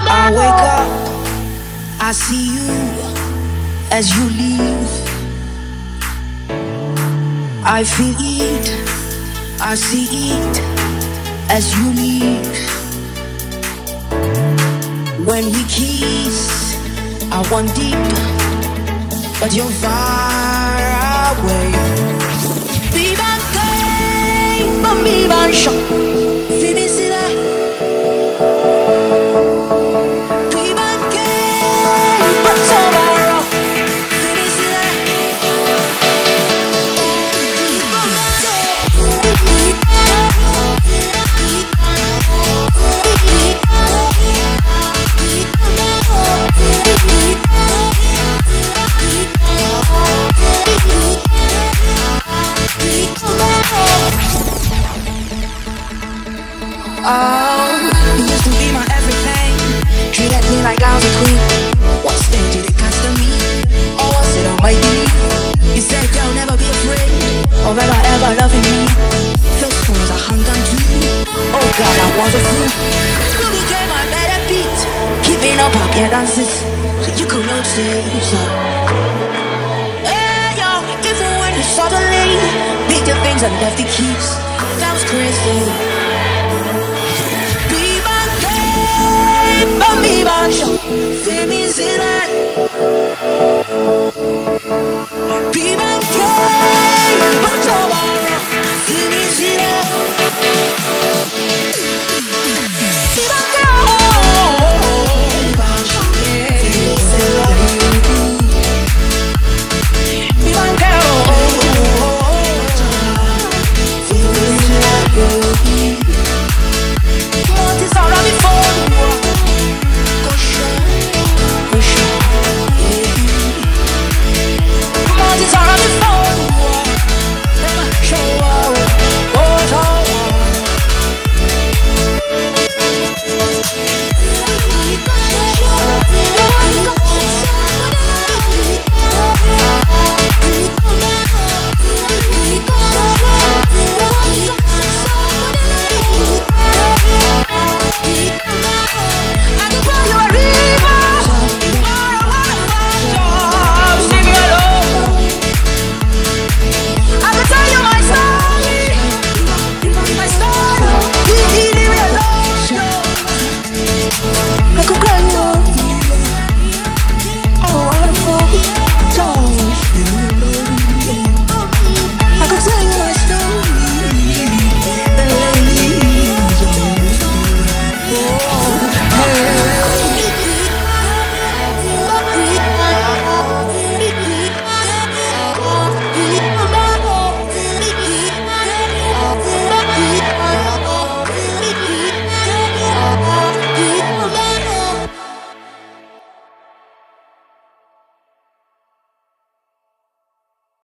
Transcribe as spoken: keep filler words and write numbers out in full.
I wake up, I see you as you leave. I feel it, I see it as you leave. When we kiss, I want deep, but you're far away. Be my game, but be my shot. Oh, you used to be my everything. Treated me like I was a queen. What stage did it cost to me? Or was it on my belief? You said you'll never be afraid of ever, ever loving me. Those fools I hung on to. Oh God, I was a fool. You became my better beat. Keeping up our care dances so you could notice. Hey yo, even when you suddenly picked your things and left the keys, that was crazy. Be my shot, feel me see that. Be my game, but